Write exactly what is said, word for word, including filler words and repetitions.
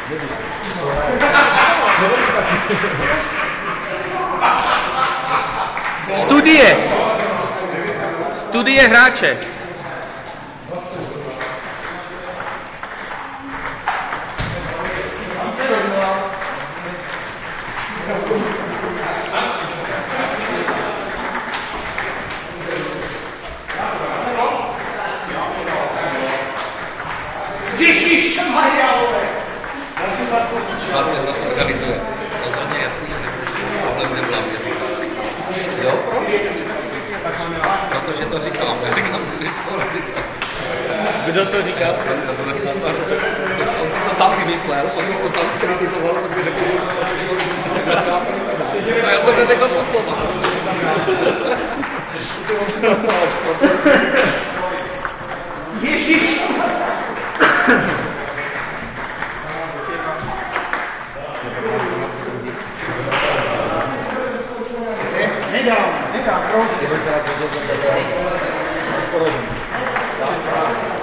Studie. Studie hráče. Špatně zase organizuje. Rozhodně jasný, že nebudeš problém nebyla věřit. Jo, protože to říkám, já říkám, že to radice. Kdo to říkal? Já jsem to říkal, on si to sám vymyslel, on si to sám skritizoval, tak mi řekl, že to já jsem neřekl poslovat. Ježíš! Nedám, nedám, proč?